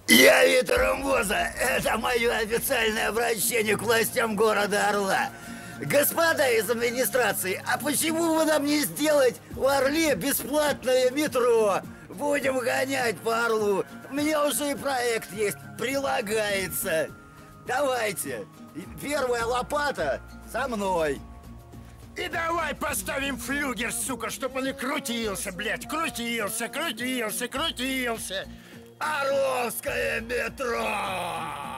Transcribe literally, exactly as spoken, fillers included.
Я Витер Амбоза. Это мое официальное обращение к властям города Орла. Господа из администрации, а почему бы нам не сделать в Орле бесплатное метро? Будем гонять по Орлу. У меня уже и проект есть, прилагается. Давайте. Первая лопата со мной. И давай поставим флюгер, сука, чтоб он и крутился, блядь, крутился, крутился, крутился. Орловское метро!